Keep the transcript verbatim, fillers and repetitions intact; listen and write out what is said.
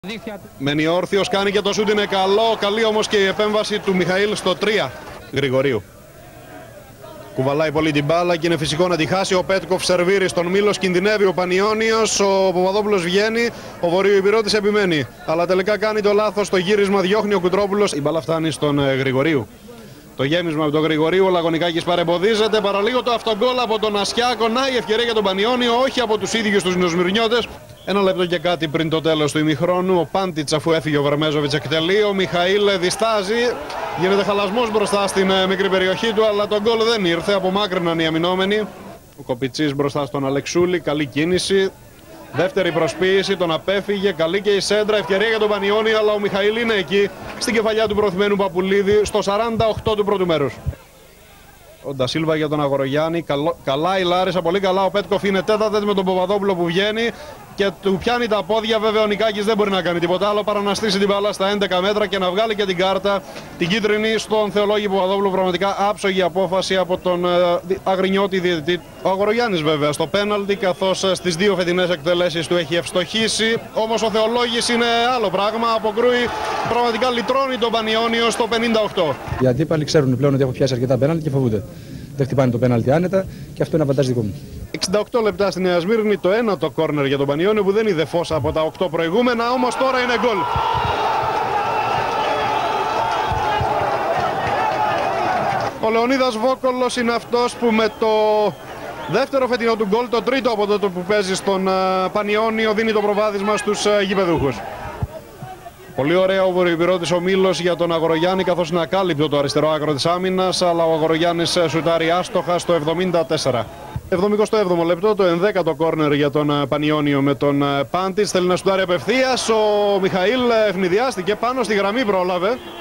Μένει όρθιος, κάνει και το σούτ, είναι καλό. Καλή όμως και η επέμβαση του Μιχαήλ στο τρία Γρηγορίου. Κουβαλάει πολύ την μπάλα και είναι φυσικό να τη χάσει. Ο Πέτκοφ σερβίρει στον Μήλος, κινδυνεύει ο Πανιώνιος. Ο Παπαδόπουλος βγαίνει, ο Βορειοϊπηρώτης επιμένει. Αλλά τελικά κάνει το λάθος στο γύρισμα, διώχνει ο Κουτρόπουλος. Η μπάλα φτάνει στον Γρηγορίου. Το γέμισμα από τον Γρηγορίου, ο Λαγωνικάκης παρεμποδίζεται. Παραλίγο το αυτογκόλ από τον Ασιάκο. Να η ευκαιρία για τον Πανιώνιο, όχι από τους ίδιους τους Νοσμυρνιώτες. Ένα λεπτό και κάτι πριν το τέλος του ημιχρόνου, ο Πάντιτς, αφού έφυγε ο Βερμέζοβιτς, εκτελεί. Ο Μιχαήλ διστάζει. Γίνεται χαλασμός μπροστά στην μικρή περιοχή του, αλλά το γκολ δεν ήρθε. Απομάκρυναν οι αμυνόμενοι. Ο Κοπιτσής μπροστά στον Αλεξούλη. Καλή κίνηση. Δεύτερη προσποίηση, τον απέφυγε. Καλή και η σέντρα. Ευκαιρία για τον Πανιώνη, αλλά ο Μιχαήλ είναι εκεί στην κεφαλιά του προθυμένου Παπουλίδη στο σαράντα οκτώ του πρώτου μέρους. Ο Ντασίλβα για τον Αγορογιάννη. Καλό, καλά η Λάρισα, πολύ καλά. Ο Πέτκοφ είναι τέταρτος με τον Παπαδόπουλο που βγαίνει και του πιάνει τα πόδια. Βέβαια ο Νικάκης δεν μπορεί να κάνει τίποτα άλλο παρά να στήσει την μπάλα στα έντεκα μέτρα και να βγάλει και την κάρτα, την κίτρινη, στον Θεολόγη Παπαδόπουλο. Πραγματικά άψογη απόφαση από τον ε, Αγρινιώτη διαιτητή. Ο Αγορογιάννης βέβαια στο πέναλτι, καθώς στις δύο φετινές εκτελέσεις του έχει ευστοχήσει. Όμως ο Θεολόγης είναι άλλο πράγμα. Αποκρούει, πραγματικά λυτρώνει τον Πανιώνιο στο πενήντα οκτώ. Οι αντίπαλοι ξέρουν πλέον ότι έχω πιάσει αρκετά πέναλτι και φοβούνται. Δεν χτυπάνε το πέναλτι άνετα και αυτό είναι αβαντάζ δικό μου. εξήντα οκτώ λεπτά στη Νέα Σμύρνη, το ένα το κόρνερ για τον Πανιώνιο που δεν είδε φως από τα οκτώ προηγούμενα, όμως τώρα είναι γκολ. Ο Λεωνίδας Βόκολος είναι αυτός που με το δεύτερο φετινό του γκολ, το τρίτο από τότε που παίζει στον Πανιώνιο, δίνει το προβάδισμα στους γηπεδούχους. Πολύ ωραία ο Βορειοϊπηρώτης ο Μήλος για τον Αγορογιάννη, καθώς είναι ακάλυπτο το αριστερό άκρο της άμυνας, αλλά ο Αγορογιάννης σουτάρει άστοχα στο εβδομήντα τέσσερα. εβδομηκοστό έβδομο λεπτό, το ενδέκατο κόρνερ για τον Πανιώνιο με τον Πάντιτς. Θέλει να σουτάρει απευθείας. Ο Μιχαήλ ευνηδιάστηκε πάνω στη γραμμή, πρόλαβε.